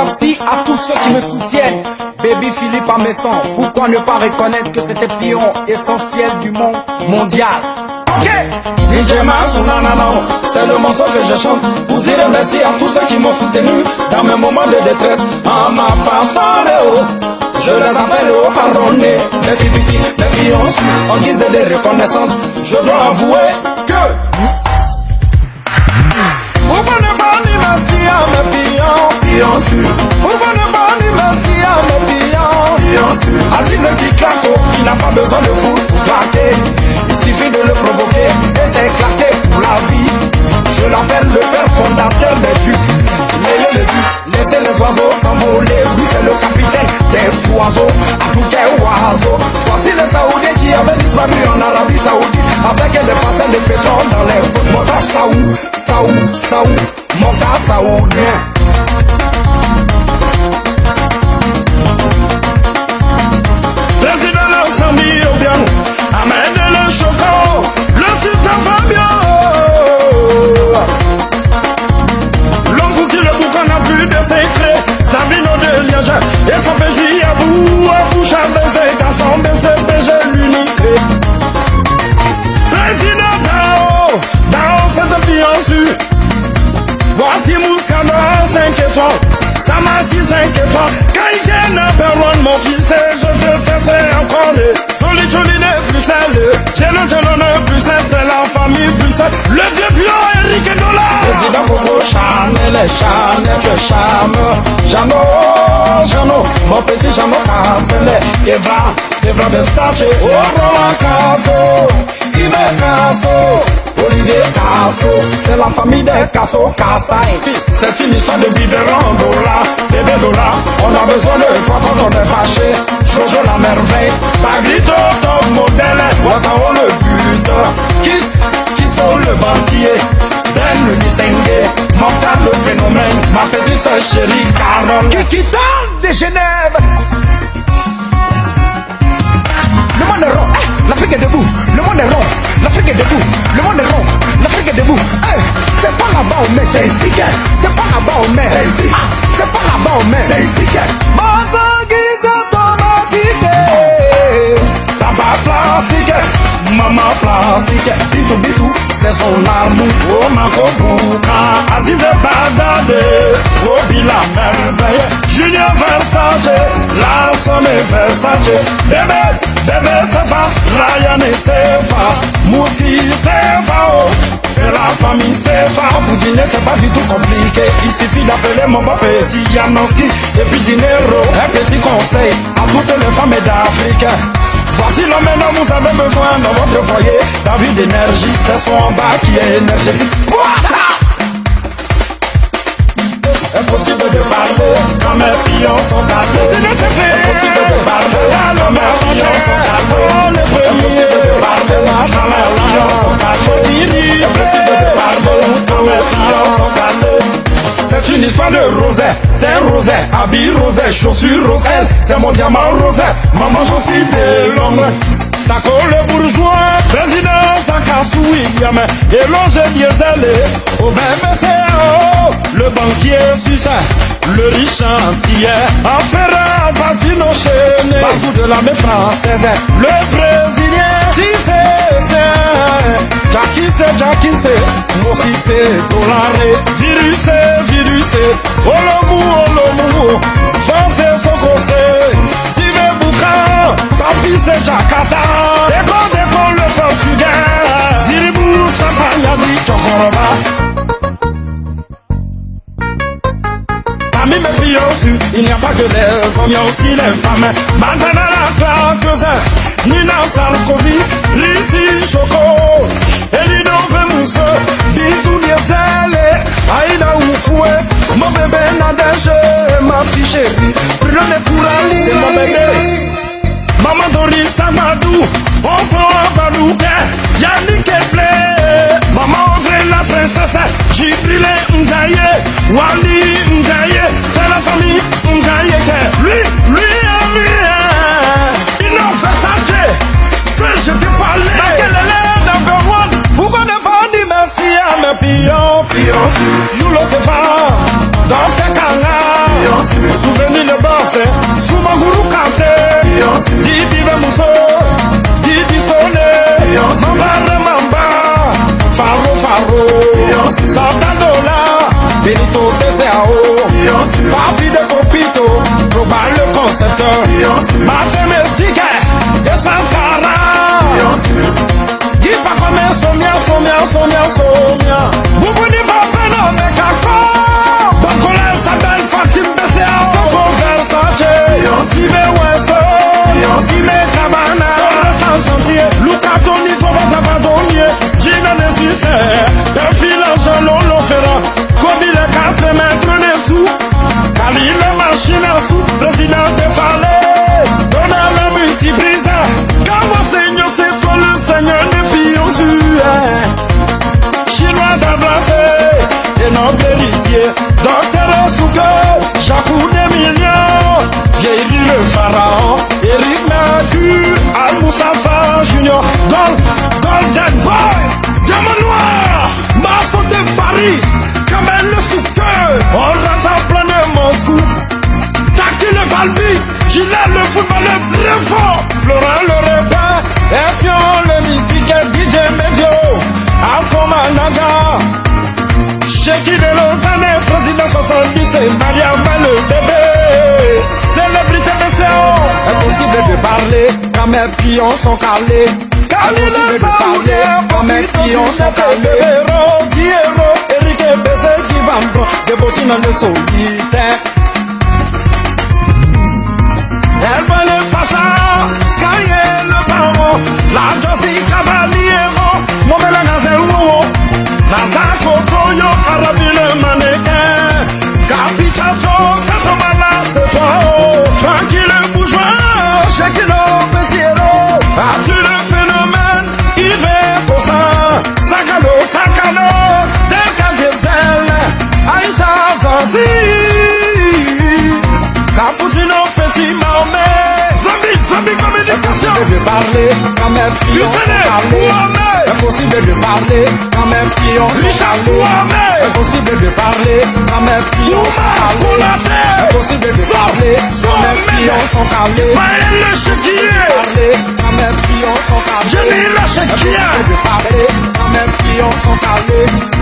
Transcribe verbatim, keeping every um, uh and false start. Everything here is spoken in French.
merci à tous ceux qui me soutiennent. Baby Philippe à Messon, pourquoi ne pas reconnaître que c'était pion essentiel du monde mondial. Ok, D J Masunanano, c'est le morceau que je chante pour dire merci à tous ceux qui m'ont soutenu dans mes moments de détresse. En ma passant les hauts, je les appelle aux pardonnés, les pipipis, les pions, en guise de reconnaissance. Je dois avouer que pourquoi ne pas dire merci à mes pions, pions sûrs. Pourquoi ne pas dire merci à mes pions, pions sûrs. Assis un petit claquot, il n'a pas besoin de fou pour claquer. Il suffit de le provoquer et c'est claqué pour la vie. Je l'appelle le père fondateur des ducs. Mêlez le duc, laissez les oiseaux s'envoler. Lui c'est le capitaine des oiseaux, à tout quel oiseau. Voici les Saoudiens qui avaient disparu en Arabie Saoudite avec des passants de pétrole dans les poches. Mota Saoud, Saoud, Saoud, Mota Saoudien. Président Lansami Obiano, Ahmed Le Choco, le sultan Fabio. L'homme pour qui le boucan n'a plus de secret, Sabino de Liège, et son péché à vous, à bouche à baiser, qu'à son baiser, baiser l'unique. Président Dao, Dao c'est un pion sûr. Voici Mouskano cinq étoiles, Samassi cinq étoiles, Kaïken number one mon fils, et je te fais encore les Toli Toli de Bruxelles, Tchélo Tchélo de Bruxelles, c'est la famille Bruxelles, le vieux pion Eric Dollar. Président Coco Chanel, Chanel, tu es charmeur, Jeannot, Jeannot, mon petit Jeannot Castellet, Evra, Evra Versace, oh Roland Casso, Yves Casso, Olivier Casso, c'est la famille des Casso, Kassai. C'est une histoire de biberon dollar, bébé dollar. On a besoin de toi quand on est fâché. Jojo la merveille, Paglito top modèle, Watao le buteur, Kiss, Kisso le banquier, Ben le distingué, Mortal le phénomène, ma petite soeur chérie Carole. Kikita de Genève. Le monde est rond, hey, l'Afrique est debout, le monde est rond, l'Afrique est debout, le monde est rond, l'Afrique est debout. Hey, c'est pas là-bas où met, c'est ici. C'est pas là-bas où met, c'est ici. Ah, c'est pas là-bas où met, c'est ici. Bandanguise automatique, tabac plastique, maman plastique, bitou bitou, c'est son amour. Oh ma cobouka, Aziz Badade, Obi la merveille, Junior Versace, la somme Versace, bébé. Bébé Sefa, Ryan et Sefa, Mouski Sefa, oh, c'est la famille Sefa. Pour dîner c'est pas du tout compliqué, il suffit d'appeler mon bon petit Janowski. Et puis dinero, un petit conseil à toutes les femmes d'Afrique. Voici l'homme dont vous avez besoin dans votre foyer. David d'énergie, c'est son en bas qui est énergétique. Impossible de parler quand mes pions sont calés. Impossible de parler quand mes pions sont calés. Impossible de parler quand mes pions sont calés. Impossible de parler quand mes pions sont calés. C'est une histoire de rosette, c'est rosette, habit rosette, chaussures rosette, c'est mon diamant rosette, maman chaussures de l'ombre. Sako le bourgeois, président Sakassou William, et l'ange diesel, au B B C O, le banquier suisse, le riche entier, Empereur Basile enchaîné, Bazou de l'armée française, le brésilien, si c'est c'est, Jackie c'est Jackie c'est, Mossi c'est Dollaré, virus c'est virus c'est, Olomu Olomu, Jean c'est Sokosé, Steve Boucan, Papi c'est Jakarta, Déco Déco le portugais, Ziribou Champagne Adi Chokoroba. Parmi mes pions, il n'y a pas que des hommes, il y a aussi les femmes. Manzana la claqueuse, Nina Sarkozy, Lizzy Choco, Elido Bemousse, Bidou Niezele, Aïda Oufoué, mon bébé Nadège, ma fille chérie, Bruno Kourali, c'est mon bébé. Maman Doris Samadou, Opo Abalouke, Yannick Eble, Maman André la princesse, Jibril Nzaye, Wali Nzaye, c'est la famille Nzaye. Lui, lui, lui, il n'a fait ça, frère, je te fallais. Makelele number one, pourquoi ne pas dire merci à mes pions, pions, you le sais pas, dans tes canards, pions, si me wefo, pion si me cabana, sans chantier, Luca Tony, toi vas abandonner, Gina ne succès, d'un fil en jalon l'on fera, comme il est quatre mètres dessous, Kali le machine en sous, président de Fallait, donna la multiprisa, quand mon Seigneur c'est toi le Seigneur des pions sur Chinois d'Abrafé, et notre héritier, docteur Osouke, Jacou des millions, vieilli le pharaon, Eric Mercure, Al-Moussafa Junior, Gold, Golden Boy, Diamant Noir, Masque de Paris, Kamel le Souke, on rentre en plein de Moscou, Taki le Balbi, Gilles le footballeur très fort, Florent le repère, Espion le mystique, D J Medio, Alcoma Naga, Cheikh de Lausanne, président soixante-dix, et Mariama le bébé, célébrité de Séon. Impossible de parler quand mes pions sont calés. Impossible de parler quand mes pions sont calés. Héros, Diero, Eric Bessé, Givambro, des bottines dans le solitaire. Elle va le pacha, Sky le baron, la Josie Cavaliero, mon mélange ou Nazako Toyo, Arabi le mannequin, Capitato, Katomala, c'est toi, Francky le bourgeois, Shekino Petiero, as-tu le phénomène, Yves Poussin, Sakano, Sakano, Delka Diesel, Aïcha Zanzi, Cappuccino Petit Mahomet, Zombie, Zombie Communication. Impossible de parler quand mes pions sont calés. Impossible de parler quand mes pions sont calés. Impossible de parler quand mes pions sont calés. Impossible de parler quand mes pions sont calés. Maël le chéquier. Parler quand mes pions sont calés. Jenny le chéquier. Impossible de parler quand mes pions sont calés.